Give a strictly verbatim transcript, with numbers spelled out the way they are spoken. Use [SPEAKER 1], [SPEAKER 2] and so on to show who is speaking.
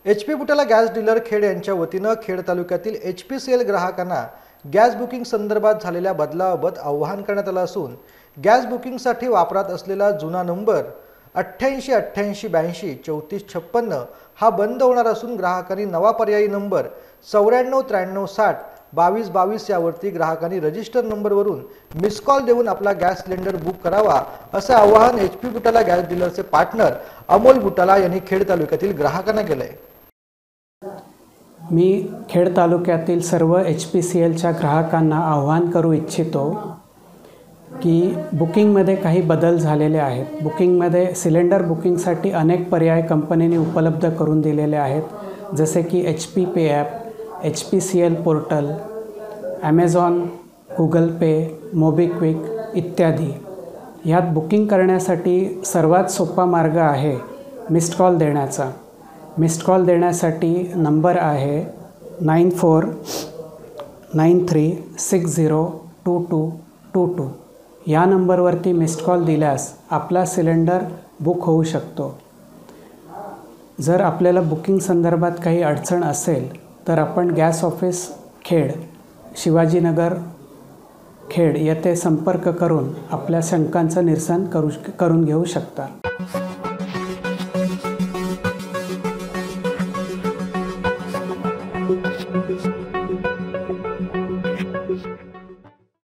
[SPEAKER 1] H P Butala gas dealer Khed यांच्या वतीनं खेड तालुक्यातील एच पी सी एल ग्राहकांना गॅस बुकिंग संदर्भात झालेल्या बदलाबाबत आवाहन करण्यात आलं असून गॅस बुकिंगसाठी वापरात असलेला जुना नंबर अठ्ठ्याऐंशी अठ्ठ्याऐंशी ब्याऐंशी चौतीस छप्पन्न हा बंद होणार असून ग्राहकांनी नवा पर्यायी नंबर चौऱ्याण्णव त्र्याण्णव साठ बावीस बावीस यावरती ग्राहकांनी रजिस्टर नंबरवरून मिस कॉल देऊन आपला गॅस सिलेंडर बुक करावा असं आवाहन एच पी बुटाला गॅस डीलरचे पार्टनर अमोल बुटाला यांनी खेड तालुक्यातील ग्राहकांना केलंय।
[SPEAKER 2] मी खेड तालुक्यातील सर्व एच पी सी एलच्या ग्राहकांना आवाहन करू इच्छितो की बुकिंगमध्ये काही बदल झालेले आहेत। बुकिंगमध्ये सिलेंडर बुकिंगसाठी अनेक पर्याय कंपनीने उपलब्ध करून दिलेले आहेत, जसे की H P pay app, H P C L portal, Amazon, Google pay, MobiKwik इत्यादी। ह्यात बुकिंग करण्यासाठी सर्वात सोपा मार्ग आहे मिस्ड कॉल देण्याचा। मिस्ड कॉल देण्यासाठी नंबर आहे nine four nine three six zero two two two two. या नंबरवरती मिस्ड कॉल दिल्यास आपला सिलेंडर बुक होऊ शकतो। जर आपल्याला बुकिंग संदर्भात काही अडचण असेल तर आपण गॅस ऑफिस खेड, शिवाजीनगर खेड येथे संपर्क करून आपल्या शंकांचं निरसन करू करून घेऊ शकता।